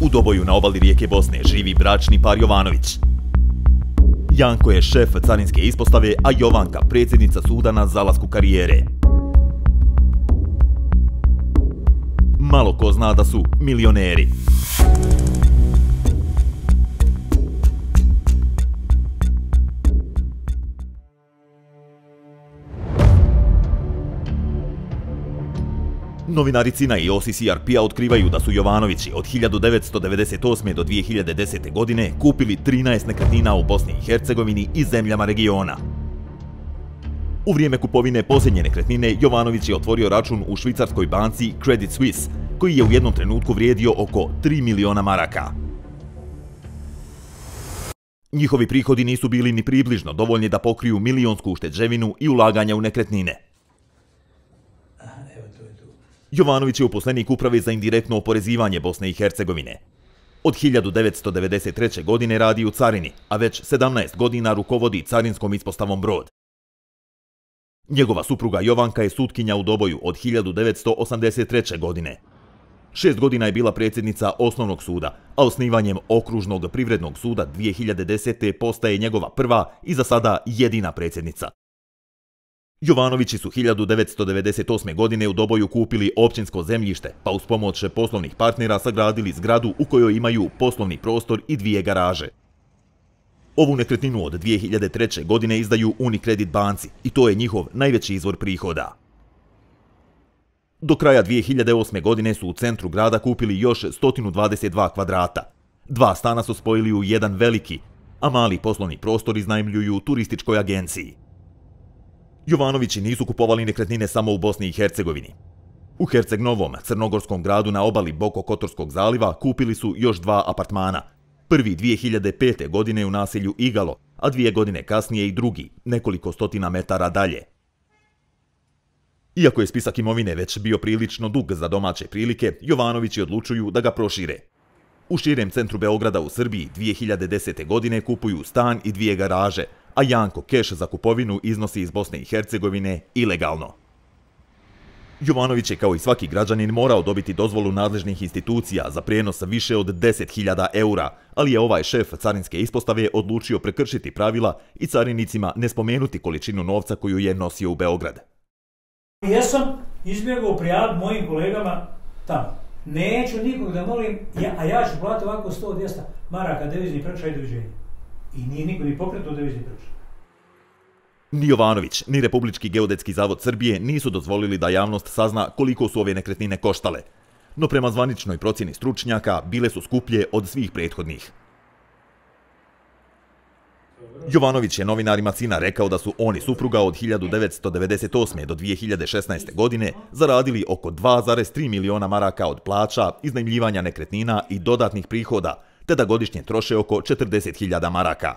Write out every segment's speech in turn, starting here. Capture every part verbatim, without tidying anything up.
U Doboju na obali rijeke Bosne živi bračni par Jovanović. Janko je šef carinske ispostave, a Jovanka predsjednica suda na zalasku karijere. Malo ko zna da su milioneri. Novinari Cina i O C C R P-a otkrivaju da su Jovanovići od hiljadu devetsto devedeset osme do dvije hiljade desete. godine kupili trinaest nekretnina u Bosni i Hercegovini i zemljama regiona. U vrijeme kupovine posljednje nekretnine Jovanović je otvorio račun u švicarskoj banci Credit Suisse, koji je u jednom trenutku vrijedio oko tri miliona maraka. Njihovi prihodi nisu bili ni približno dovoljni da pokriju milionsku ušteđevinu i ulaganja u nekretnine. Jovanović je uposlenik Uprave za indirektno oporezivanje Bosne i Hercegovine. Od hiljadu devetsto devedeset treće. godine radi u carini, a već sedamnaest godina rukovodi carinskom ispostavom Brod. Njegova supruga Jovanka je sutkinja u Doboju od hiljadu devetsto osamdeset treće. godine. Šest godina je bila predsjednica osnovnog suda, a osnivanjem okružnog privrednog suda dvije hiljade desete. postaje njegova prva i za sada jedina predsjednica. Jovanovići su hiljadu devetsto devedeset osme. godine u Doboju kupili općinsko zemljište, pa uz pomoć poslovnih partnera sagradili zgradu u kojoj imaju poslovni prostor i dvije garaže. Ovu nekretninu od dvije hiljade treće. godine izdaju Unicredit banci i to je njihov najveći izvor prihoda. Do kraja dvije hiljade osme. godine su u centru grada kupili još sto dvadeset dva kvadrata. Dva stana su spojili u jedan veliki, a mali poslovni prostor iznajmljuju turističkoj agenciji. Jovanovići nisu kupovali nekretnine samo u Bosni i Hercegovini. U Herceg Novom, crnogorskom gradu na obali Bokokotorskog zaliva, kupili su još dva apartmana. Prvi dvije hiljade pete. godine u naselju Igalo, a dvije godine kasnije i drugi, nekoliko stotina metara dalje. Iako je spisak imovine već bio prilično dug za domaće prilike, Jovanovići odlučuju da ga prošire. U širem centru Beograda u Srbiji dvije hiljade desete. godine kupuju stan i dvije garaže, a Janko keš za kupovinu iznosi iz Bosne i Hercegovine ilegalno. Jovanović je kao i svaki građanin morao dobiti dozvolu nadležnih institucija za prijenos više od deset hiljada eura, ali je ovaj šef carinske ispostave odlučio prekršiti pravila i carinicima ne spomenuti količinu novca koju je nosio u Beograd. Ja sam izbjegao prijaviti mojim kolegama tamo. Neću nikog da molim, ja, a ja ću platiti ovako sto do dvjesto maraka devizni prekršaj i doviđenja. I nije niko ni pokretao devizni prekršaj. Ni Jovanović, ni Republički geodetski zavod Srbije nisu dozvolili da javnost sazna koliko su ove nekretnine koštale. No prema zvaničnoj procjeni stručnjaka bile su skuplje od svih prethodnih. Jovanović je novinarima Cina rekao da su oni supruga od hiljadu devetsto devedeset osme. do dvije hiljade šesnaeste. godine zaradili oko dva zarez tri miliona maraka od plaća, iznajmljivanja nekretnina i dodatnih prihoda, te da godišnje troše oko četrdeset hiljada maraka.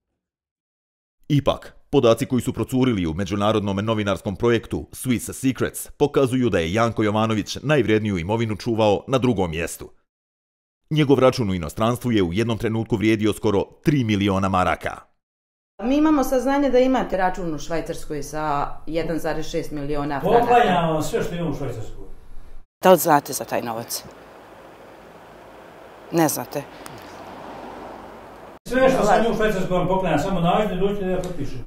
Ipak, podaci koji su procurili u međunarodnom novinarskom projektu Swiss Secrets pokazuju da je Janko Jovanović najvrijedniju imovinu čuvao na drugom mjestu. Njegov račun u inostranstvu je u jednom trenutku vrijedio skoro tri miliona maraka. Mi imamo saznanje da imate račun u Švajcarskoj sa jedan zarez šest miliona franaka. Poklanjam vam sve što imam u Švajcarskoj. Da li znate za taj novac? Ne znate. Sve što sam imao u Švajcarskoj vam poklanjam, samo nađite, dođite da ja potpišem.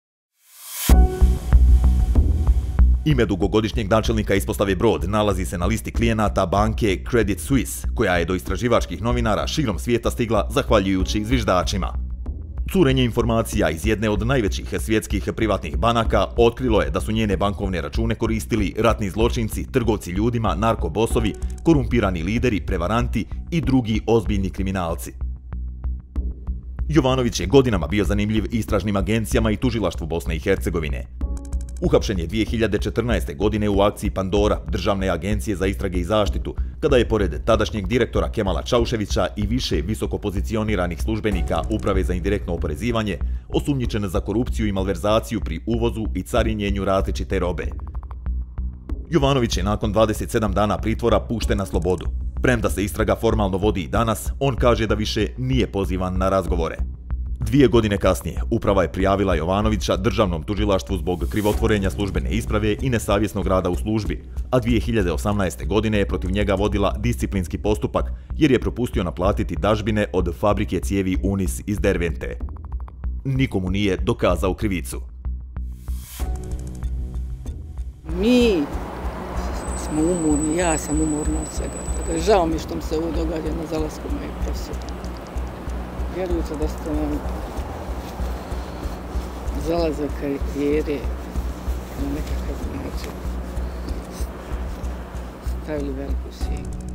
Ime dugogodišnjeg načelnika ispostave Brod nalazi se na listi klijenata banke Credit Suisse, koja je do istraživačkih novinara širom svijeta stigla zahvaljujući zviždačima. Curenje informacija iz jedne od najvećih svjetskih privatnih banaka otkrilo je da su njene bankovne račune koristili ratni zločinci, trgovci ljudima, narkobosovi, korumpirani lideri, prevaranti i drugi ozbiljni kriminalci. Jovanović je godinama bio zanimljiv istražnim agencijama i tužilaštvu Bosne i Hercegovine. Uhapšen je dvije hiljade četrnaeste. godine u akciji Pandora, državne agencije za istrage i zaštitu, kada je pored tadašnjeg direktora Kemala Čauševića i više visoko pozicioniranih službenika Uprave za indirektno oporezivanje osumnjičen za korupciju i malverzaciju pri uvozu i carinjenju različite robe. Jovanović je nakon dvadeset sedam dana pritvora pušten na slobodu. Premda se istraga formalno vodi i danas, on kaže da više nije pozivan na razgovore. Dvije godine kasnije uprava je prijavila Jovanovića državnom tužilaštvu zbog krivotvorenja službene isprave i nesavjesnog rada u službi, a dvije hiljade osamnaeste. godine je protiv njega vodila disciplinski postupak jer je propustio naplatiti dažbine od fabrike cijevi Unis iz Dervente. Nikomu nije dokazao krivicu. Mi smo umorni, ja sam umorna od svega toga. Žao mi što mi se ovo događa na zalasku moje profesije. Vjerujte da ste nam zalazak karijere na nekakav način stavili veliku sjenu.